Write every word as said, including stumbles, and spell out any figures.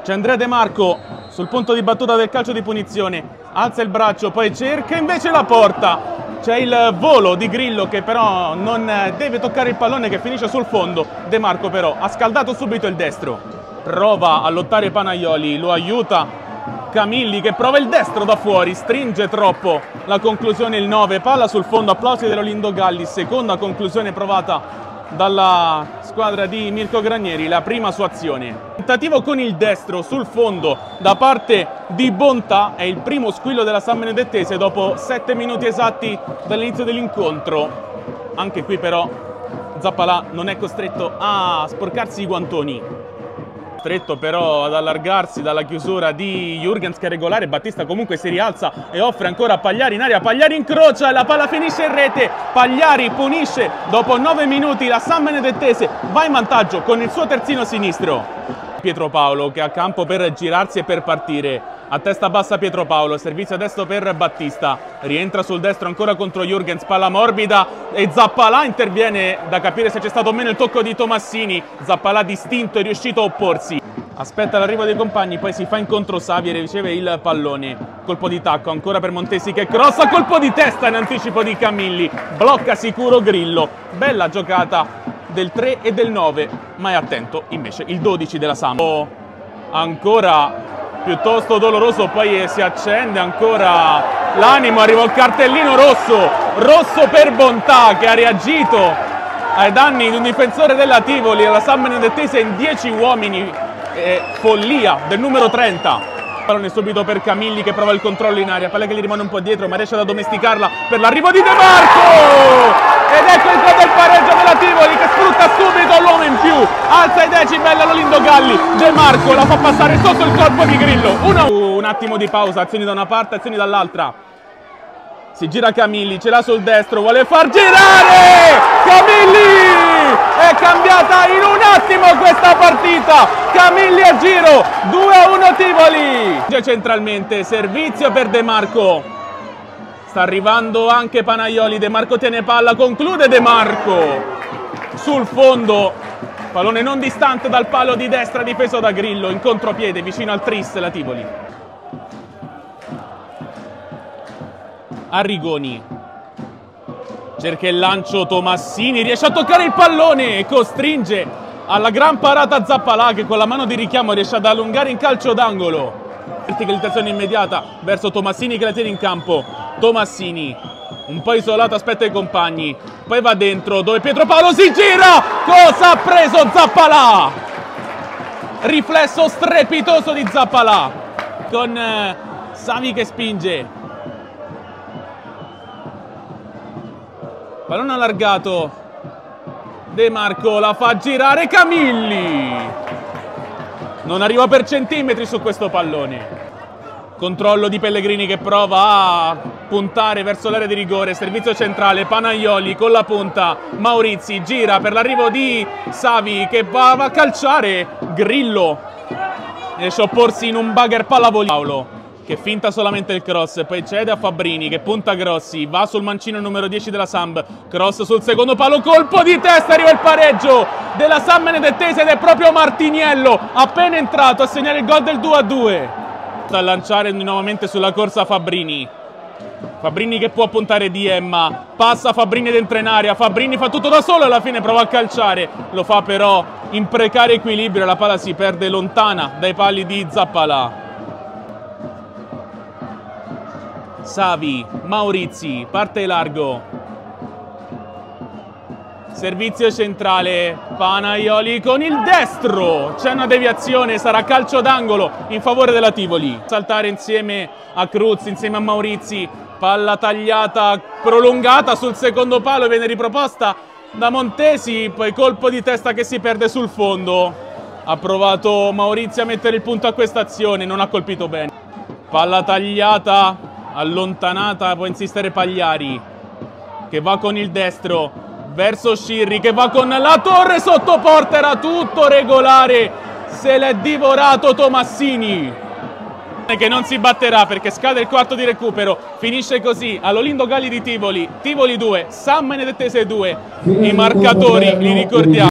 C'è Andrea De Marco sul punto di battuta del calcio di punizione, alza il braccio, poi cerca invece la porta. C'è il volo di Grillo che però non deve toccare il pallone, che finisce sul fondo. De Marco però ha scaldato subito il destro. Prova a lottare Panaglioli, lo aiuta Camilli che prova il destro da fuori, stringe troppo. La conclusione il nove, palla sul fondo, applausi dell'Olindo Galli, seconda conclusione provata dalla squadra di Mirko Granieri, la prima sua azione. Tentativo con il destro sul fondo da parte di Bontà, è il primo squillo della San Benedettese dopo sette minuti esatti dall'inizio dell'incontro. Anche qui però Zappalà non è costretto a sporcarsi i guantoni. Costretto però ad allargarsi dalla chiusura di Jurgens, che è regolare. Battista comunque si rialza e offre ancora a Pagliari in aria. Pagliari incrocia, la palla finisce in rete. Pagliari punisce dopo nove minuti. La San Benedettese va in vantaggio con il suo terzino sinistro. Pietro Paolo che ha campo per girarsi e per partire. A testa bassa Pietro Paolo, servizio a destro per Battista, rientra sul destro ancora contro Jurgens, palla morbida e Zappalà interviene, da capire se c'è stato o meno il tocco di Tomassini. Zappalà distinto è riuscito a opporsi, aspetta l'arrivo dei compagni, poi si fa incontro Savi e riceve il pallone. Colpo di tacco ancora per Montesi che crossa, colpo di testa in anticipo di Camilli, blocca sicuro Grillo. Bella giocata del tre e del nove, ma è attento invece il dodici della Sambo. Ancora piuttosto doloroso, poi si accende ancora l'animo, arriva il cartellino rosso, rosso per Bontà che ha reagito ai danni di un difensore della Tivoli. La San Benedettese in dieci uomini, eh, follia del numero trenta. Pallone subito per Camilli che prova il controllo in aria, palla che gli rimane un po' dietro ma riesce ad addomesticarla per l'arrivo di De Marco! Ed ecco il gol del pareggio della Tivoli che sfrutta subito l'uomo in più, alza i decibel all'Olindo Galli. De Marco la fa passare sotto il corpo di Grillo. Uno. Un attimo di pausa, azioni da una parte, azioni dall'altra. Si gira Camilli, ce l'ha sul destro, vuole far girare! Camilli! È cambiata in un attimo questa partita! Camilli a giro, due a uno Tivoli! Centralmente, servizio per De Marco. Sta arrivando anche Panaglioli, De Marco tiene palla, conclude De Marco. Sul fondo, pallone non distante dal palo di destra difeso da Grillo, in contropiede vicino al tris la Tivoli. Arrigoni cerca il lancio, Tomassini riesce a toccare il pallone e costringe alla gran parata Zappalà che con la mano di richiamo riesce ad allungare in calcio d'angolo. Verticalizzazione immediata verso Tomassini che la tiene in campo. Tomassini un po' isolato, aspetta i compagni, poi va dentro dove Pietro Paolo si gira. Cosa ha preso Zappalà? Riflesso strepitoso di Zappalà con eh, Savi che spinge. Pallone allargato, De Marco la fa girare, Camilli non arriva per centimetri su questo pallone. Controllo di Pellegrini che prova a puntare verso l'area di rigore, servizio centrale, Panaglioli con la punta, Maurizi gira per l'arrivo di Savi che va a calciare, Grillo riesce a opporsi in un bagger pallavolino che finta solamente il cross, poi cede a Fabbrini che punta Grossi, va sul mancino numero dieci della Samb, cross sul secondo palo, colpo di testa, arriva il pareggio della San Benedettese ed è proprio Martiniello appena entrato a segnare il gol del due a due. Sta a lanciare nuovamente sulla corsa Fabbrini, Fabbrini che può puntare di Emma, passa Fabbrini ed entra in aria, Fabbrini fa tutto da solo e alla fine prova a calciare, lo fa però in precario equilibrio, la palla si perde lontana dai pali di Zappalà. Savi, Maurizi, parte largo, servizio centrale, Panaglioli con il destro, c'è una deviazione, sarà calcio d'angolo in favore della Tivoli. Saltare insieme a Cruz, insieme a Maurizi, palla tagliata, prolungata sul secondo palo, viene riproposta da Montesi, poi colpo di testa che si perde sul fondo. Ha provato Maurizi a mettere il punto a questa azione, non ha colpito bene. Palla tagliata, allontanata, può insistere Pagliari che va con il destro verso Scirri che va con la torre sotto porta, era tutto regolare, se l'è divorato Tomassini che non si batterà perché scade il quarto di recupero. Finisce così all'Olindo Galli di Tivoli, Tivoli due, San Benedettese due. I marcatori li ricordiamo.